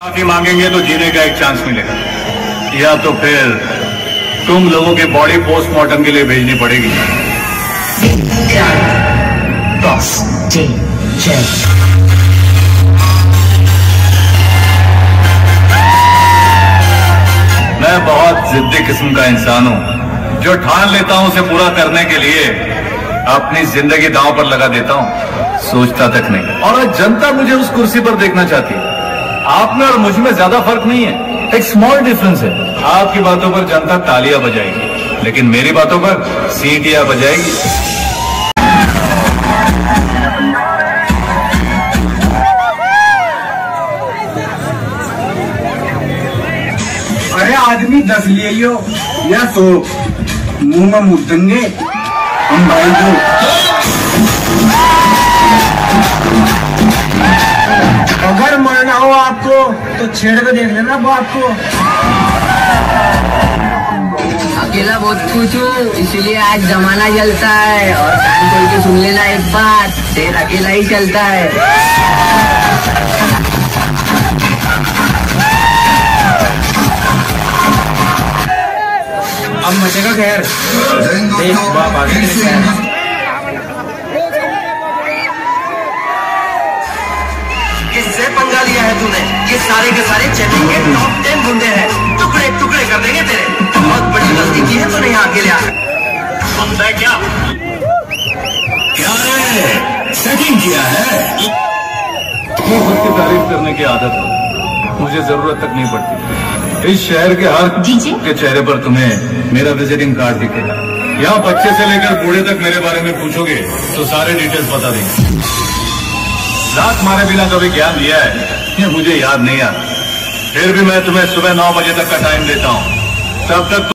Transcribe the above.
माफी मांगेंगे तो जीने का एक चांस मिलेगा, या तो फिर तुम लोगों की बॉडी पोस्टमार्टम के लिए भेजनी पड़ेगी। मैं बहुत जिद्दी किस्म का इंसान हूं, जो ठान लेता हूं उसे पूरा करने के लिए अपनी जिंदगी दांव पर लगा देता हूं, सोचता तक नहीं। और आज जनता मुझे उस कुर्सी पर देखना चाहती है। आप में और मुझ में ज्यादा फर्क नहीं है, एक स्मॉल डिफरेंस है। आपकी बातों पर जनता तालियां बजाएगी, लेकिन मेरी बातों पर सीटियां बजाएगी। अरे आदमी 10 ले लियो या 100 मुंह में मुद्देंगे हम भाई को। अगर मरना हो आपको तो छेड़ के देख लेना बाप को। अकेला बहुत कुछ हूँ, इसीलिए आज जमाना जलता है। और कान खोल के सुन लेना एक बात, शेर अकेला ही चलता है। अब मचेगा खैर, देख बाप आगे किससे पंगा लिया है तूने? ये सारे के सारे चेन्नई के टॉप 10 गुंडे हैं, टुकड़े टुकड़े कर देंगे तेरे। बहुत बड़ी गलती की है तूने यहाँ अकेले आकर। समझा क्या? क्या रे, सेटिंग किया है? मुझे खुद की तारीफ करने की आदत है, मुझे जरूरत तक नहीं पड़ती। इस शहर के हर के चेहरे पर तुम्हें मेरा विजिटिंग कार्ड दिखेगा। यहाँ बच्चे से लेकर बूढ़े तक मेरे बारे में पूछोगे तो सारे डिटेल्स बता देंगे। रात मारे बिना कभी ज्ञान दिया है ये मुझे याद नहीं आता, फिर भी मैं तुम्हें सुबह 9 बजे तक का टाइम देता हूँ। तब तक